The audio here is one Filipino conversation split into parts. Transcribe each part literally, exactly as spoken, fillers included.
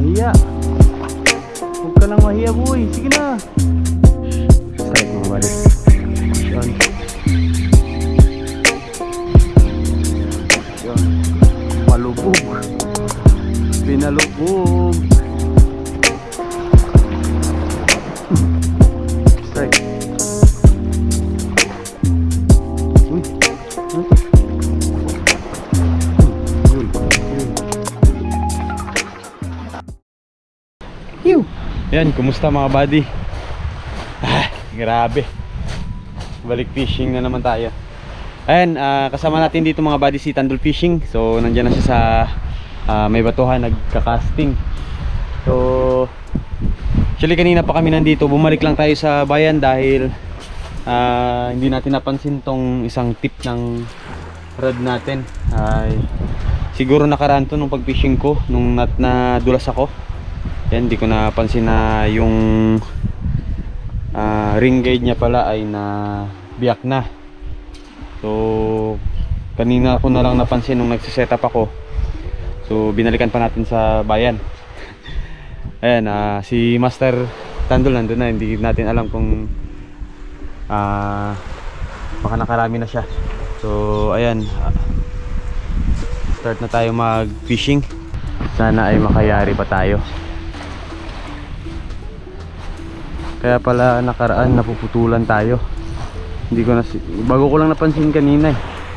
nahiya. Huwag ka lang mahiya boy. Sige na. Strike mga buddy. Yan. Yan. Palubog. Pinalubog. Strike. Uy. Huh? Yun. Yun. Yuh. Yan, kumusta mga buddy? Ah, grabe. Balik fishing na naman tayo. Ayan, uh, kasama natin dito mga buddy si Tandol Fishing. So, nandiyan na siya sa uh, may batuhan, nagka-casting. So, actually kanina pa kami nandito. Bumalik lang tayo sa bayan dahil uh, hindi natin napansin tong isang tip ng rod natin. Ay, siguro nakaraan to nung pag-fishing ko, nung nat nadulas ako. Yan, di ko napansin na yung uh, ring guide niya pala ay na biyak na. So kanina ko na lang napansin nung nagsiset-up ako. So binalikan pa natin sa bayan. Ayan, uh, si Master Tandol nandun na. Hindi natin alam kung uh, baka nakarami na siya. So ayan, uh, start na tayo mag fishing. Sana ay makayari pa tayo. Kaya pala nakaraan napuputulan tayo. Hindi ko na, bago ko lang napansin kanina eh.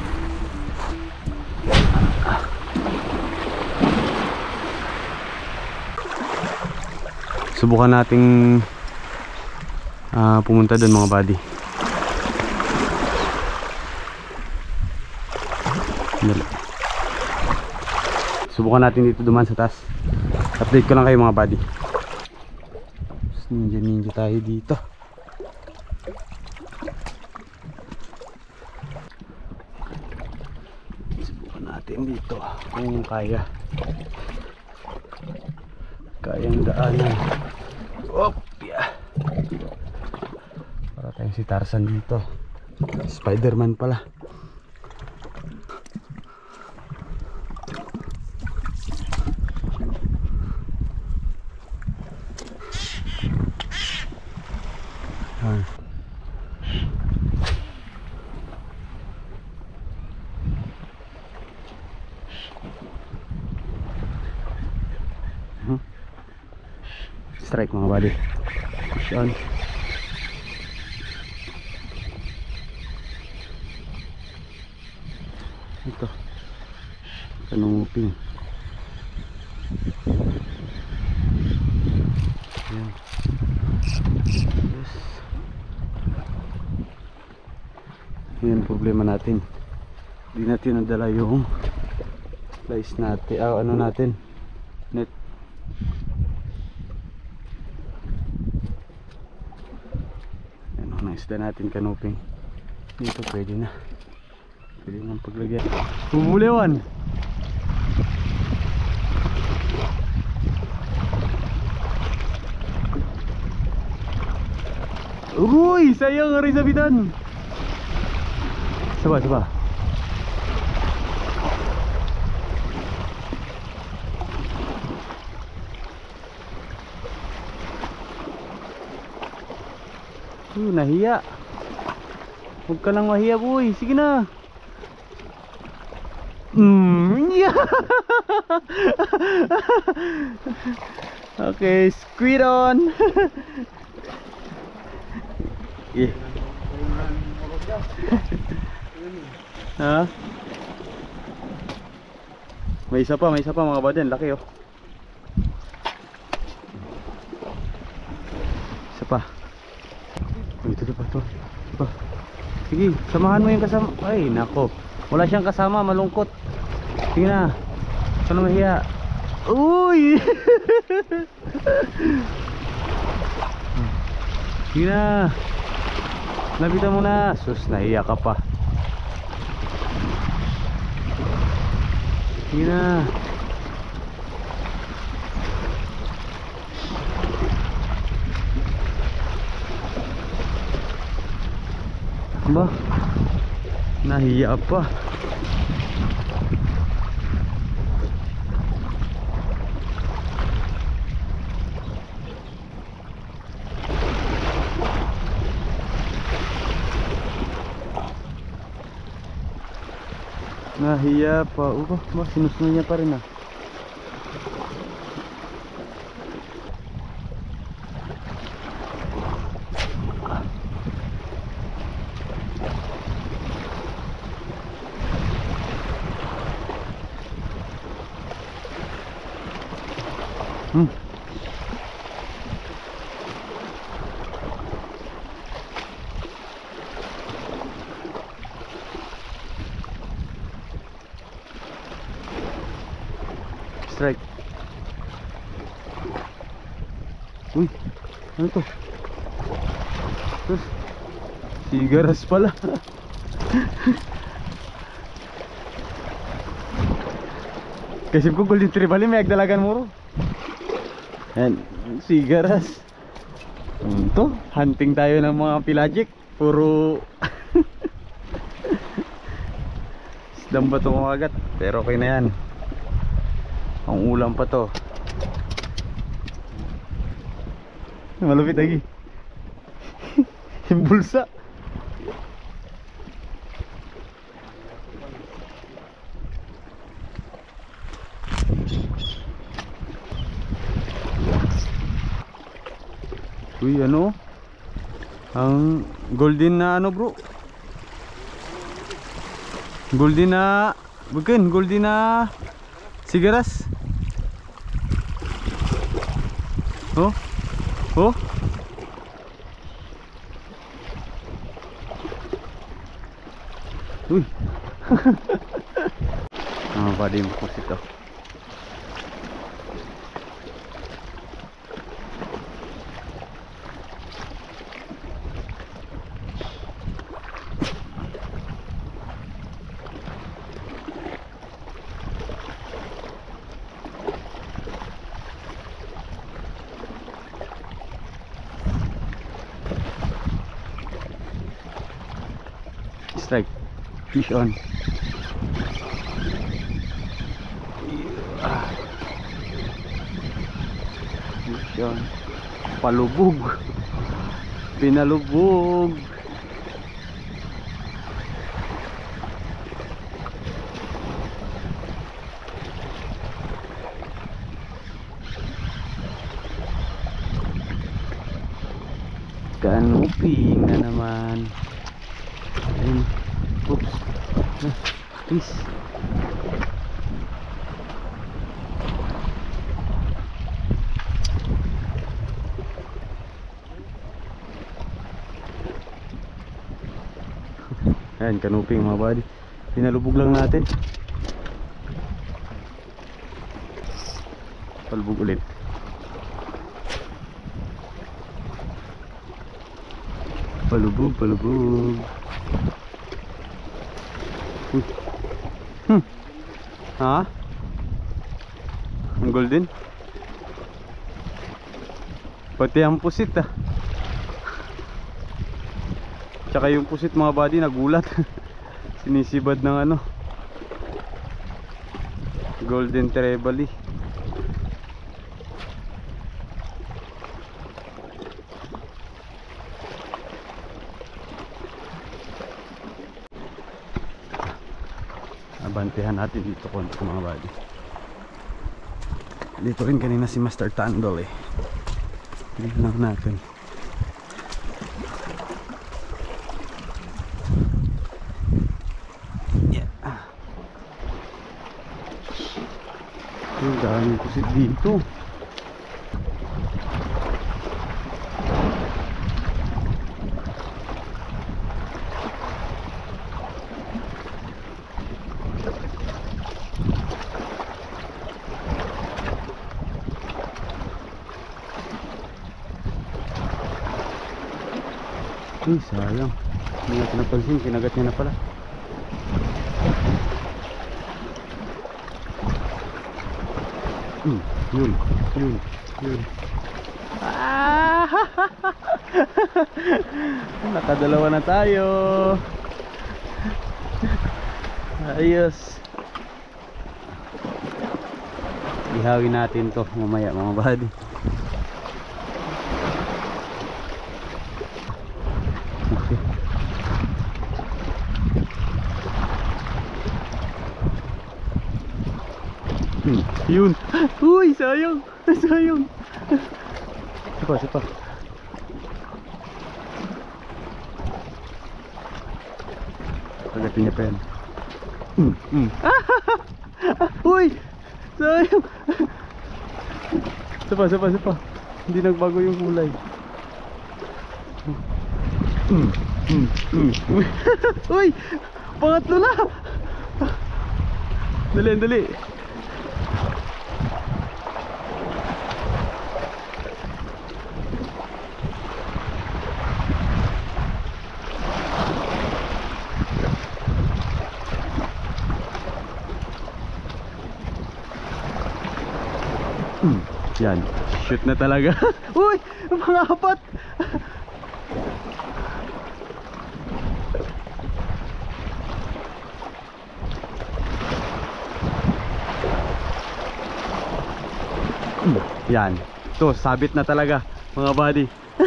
Subukan nating uh, pumunta doon mga buddy. Subukan natin dito duman sa taas. Update ko lang kayo mga buddy. Ninja ninja tayo dito. Subukan natin dito kung kaya. Kayang daanan. Op, yeah. Para tayong si Tarzan dito. Spider-Man pala. Strike mga buddy. Fish on. Ito kanunguping. Ayan. Yes. Yan problema natin. Hindi natin nadala yung flies natin. Ah, ano natin? Net. Isda natin kanuping dito, pwede na pwede nang paglagyan. Bumuliwan. Uy, sayang nga rin sabitan. Saba, saba. Uh, nahiya. Huwag ka lang mahiya boy. Sige na. Mm, yeah. Okay, squid on. Yeah. Ha? May isa pa, may isa pa mga baden. Laki oh. Isa pa. Ito pa to. Pa. Sige, samahan mo yung kasama. Ay, nako. Wala siyang kasama, malungkot. Sige na. Ano mahiya? Uy! Sige na. Lapitan mo na. Sus, nahiya ka pa. Sige na. Ba? Nahiya pa. Nahiya pa. Upo, ba, sinusno niya pa rin ah. Hmm. Strike. Uy, ano to? Sus, sigaras pala. Kasi ko golden tribali may agdalagan mo ro. Yan, sigaras. Ito, hunting tayo ng mga pelagic. Puro isdang bato kumagat. Pero okay na yan. Ang ulam pa to. Malupit lagi. Yung bulsa. Uy, ano? Ang golden na ano, bro? Golden na, bukan, golden na sigaras. Oh, oh. Uy. Ah, pwede mo po ito. Strike, fish on. Fish on. Palubog. Pinalubog. Kanuping na naman. Ayun. Oops. Ah, please. Ayan, kanuping mga buddy. Pinalubog lang natin. Palubog ulit. Palubog, palubog. Hmm. Hmm. Ha? Ang golden. Pati ang pusit ah. Tsaka yung pusit mga buddy nagulat. Sinisibad ng ano, golden trevally. Abantihan natin dito konti mga buddy. Dito rin kanina si Master Tandol eh. Tignan lang natin. Yeah. Ang daming pusit dito. Ay, sayang. Hindi natin napansin, kinagat niya na pala. Hmm, yun, yun, yun. Ah! Nakadalawa na tayo. Ayos. Ihawin natin to mamaya mga buddy. Hmm, yun. Uy, sayang. Sayang. Sipa, sipa. Pagatin niya pa yan. Hmm, hmm. Uy, sayang. Sipa, sipa, sipa. Hindi nagbago yung kulay. Hmm, hmm, hmm. Uy, uy, pangatlo na. Dali, dali. Hmm, yan, shoot na talaga. Uy, mga apat. Hmm, yan, to sabit na talaga mga buddy.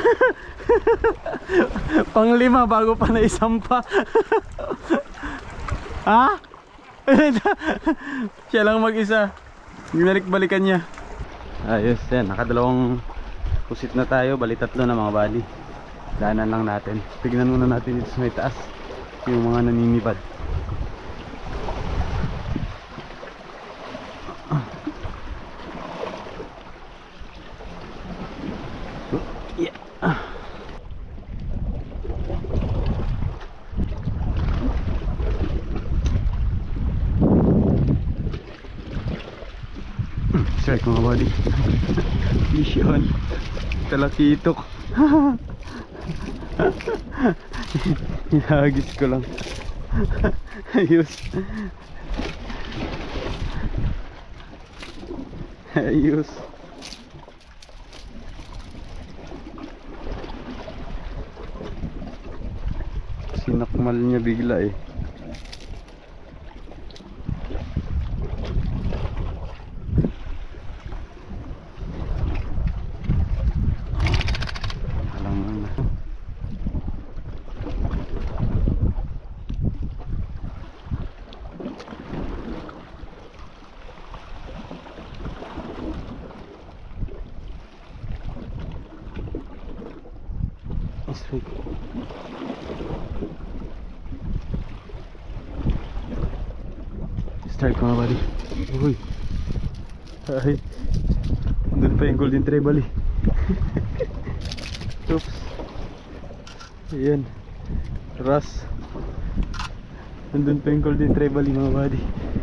Panglima bago pa na isampa. Ha? Siya lang mag-isa. Ginalik-balikan niya. Ayos yan, nakadalawang pusit na tayo. Bali tatlo na mga buddy. Daanan lang natin. Tignan muna natin dito sa may taas yung mga naninibad. Yeah. Strike mga buddy. Mission talakitok. Hinagis ko lang. Ayos. Ayos. Sinakmal niya bigla eh. Strike. Strike mga buddy. Uy. Ay. Doon pa yung golden treble eh. Oops. Ayan. Ras. Nandun pa yung golden treble mga buddy.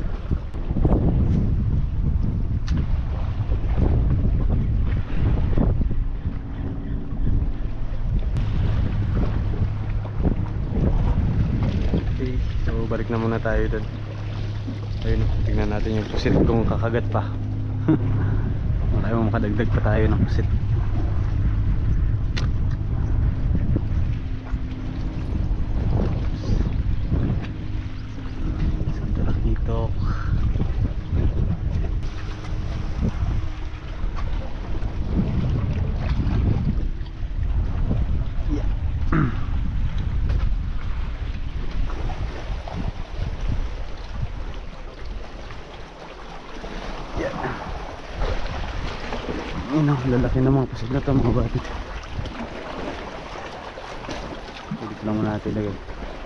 Balik na muna tayo doon. Ayun, tingnan natin yung pusit kung kakagat pa. Baka mo makadagdag pa tayo ng pusit. Santa Lakitok. Yeah. Ano, lalaki na mga pusit na ito mga batit. Ulit lang muna natin lagay.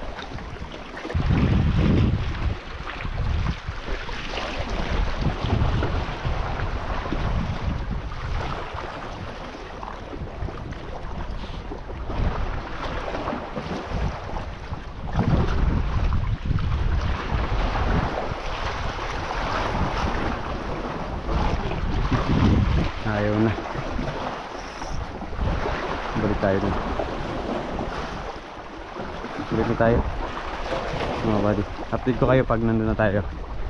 Ayaw na. Balik tayo dun. Balik na tayo mga buddy. Update ko kayo pag nandun na tayo.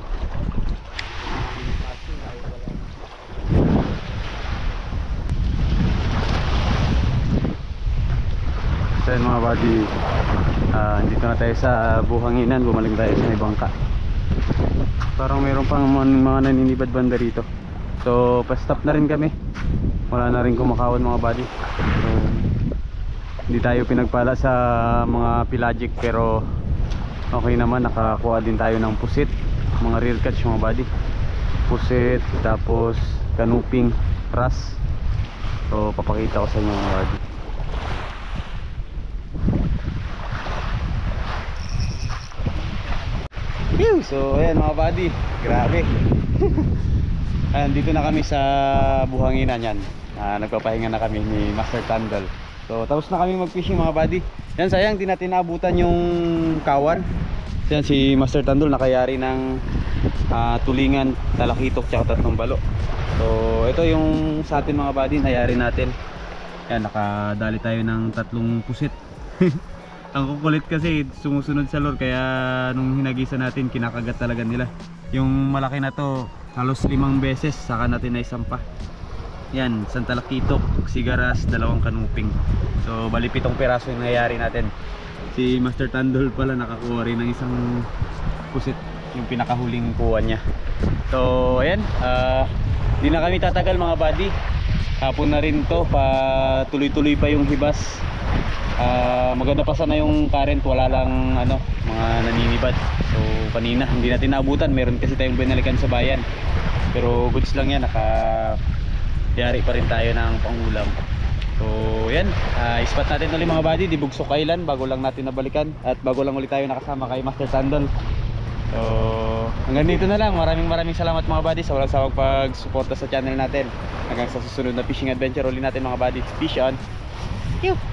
So yun mga buddy, uh, dito na tayo sa buhanginan. Bumalik tayo sa may bangka. Parang mayroon pang mga naninibad banda rito. So pa-stop na rin kami. Wala na rin kumakawan mga buddy. So, hindi tayo pinagpala sa mga pelagic pero okay naman, nakakuha din tayo ng pusit, mga real catch mga buddy. pusit, tapos kanuping, ras. So papakita ko sa inyo mga buddy. So ayan mga buddy, grabe. Ayan, dito na kami sa buhanginan yan. uh, Nagpapahinga na kami ni Master Tandol. So tapos na kami mag fishing mga buddy. Yan, sayang di natin naabutan yung kawan. Yan si Master Tandol nakayari ng uh, tulingan, talakitok, tsaka tatlong balo. So ito yung sa atin mga buddy, nayari natin. Yan, nakadali tayo ng tatlong pusit. Ang kukulit kasi sumusunod sa lure, kaya nung hinagisa natin kinakagat talaga nila. Yung malaki na to halos limang beses saka natin na isampa. Yan, isang talakitok, sigaras, dalawang kanuping. So bali pitong piraso yung nangyayari natin. Si Master Tandol pala nakakuha rin ng isang pusit, yung pinakahuling kuha niya. So ayan, uh, di na kami tatagal mga buddy. Hapon na rin to, pa tuloy-tuloy pa yung hibas. Uh, maganda pa sana yung current, wala lang ano, mga naninibad. So kanina hindi natin naabutan, meron kasi tayong binalikan sa bayan. Pero goods lang yan, nakayari pa rin tayo ng pangulam. So yan, uh, ispat natin ulit mga buddy, di Bugsok Island, bago lang natin nabalikan. At bago lang ulit tayo nakasama kay Master Tandol. So hanggang dito na lang, maraming maraming salamat mga buddy sa walang sawang pagsuporta sa channel natin. Hanggang sa susunod na fishing adventure ulit natin mga buddy. Fish on! Yuh!